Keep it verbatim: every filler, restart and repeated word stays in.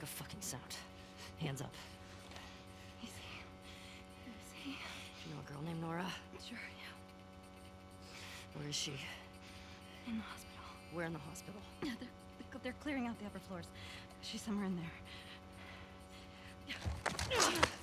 fucking sound. Hands up. Easy. Easy. You know a girl named Nora? Sure, yeah. Where is she? In the hospital. Where in the hospital? Yeah, they're, they're clearing out the upper floors. She's somewhere in there. Yeah.